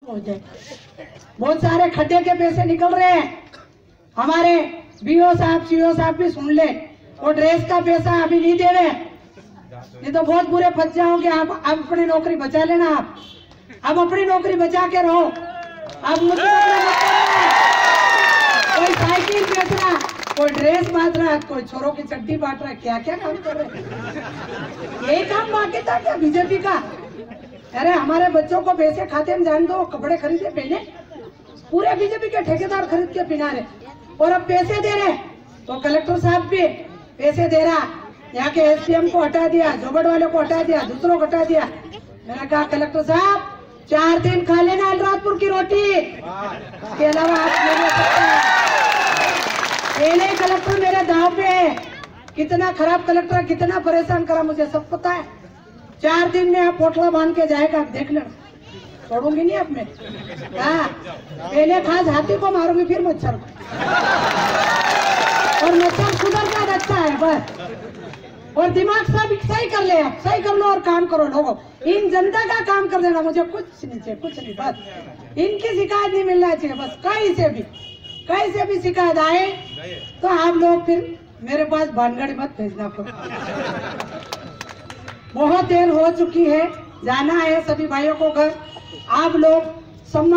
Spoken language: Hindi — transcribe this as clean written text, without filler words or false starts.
हो जाए। बहुत सारे खड्डे के पैसे निकल रहे हैं। हमारे बीओ साहब सीओ साहब भी सुन ले, वो ड्रेस का पैसा अभी नहीं दे रहे, नहीं तो बहुत बुरे फंस जाओगे आप। अपनी नौकरी बचा लेना, आप अपनी नौकरी बचा के रहो। अब मुझे कोई साइकिल बेच रहा, कोई ड्रेस बांट रहा, कोई छोरों की चड्डी बांट रहा, क्या क्या काम कर रहे। यही काम बाकी था क्या बीजेपी का? अरे हमारे बच्चों को पैसे खाते में जान दो, कपड़े खरीदे पहने, पूरे बीजेपी के ठेकेदार खरीद के पिना रहे। और अब पैसे दे रहे तो कलेक्टर साहब भी पैसे दे रहा, यहाँ के एसडीएम को हटा दिया, जोबड़ वाले को हटा दिया, दूसरों को हटा दिया। मैंने कहा कलेक्टर साहब 4 दिन खा लेना अलीराजपुर की रोटी, इसके अलावा आप ले सकते हैं। पहले कलेक्टर मेरे दाव पे है, कितना खराब कलेक्टर, कितना परेशान करा मुझे सब पता है। 4 दिन में आप पोटला बांध के जाएगा, आप देख लेना, छोड़ूंगी नहीं अब मैं। हाँ, पहले खास हाथी को मारूंगी, फिर मच्छर को, और मच्छर सुधर जाए अच्छा है बस। और दिमाग सब सही कर ले, आप सही कर लो और काम करो लोगों। इन जनता का काम कर देना, मुझे कुछ नहीं चाहिए, कुछ नहीं, बस इनकी शिकायत नहीं मिलना चाहिए, बस कहीं से भी शिकायत आए तो आप लोग फिर मेरे पास भानगढ़ी मत भेजना पड़े। बहुत देर हो चुकी है, जाना है सभी भाइयों को घर। आप लोग सम्मान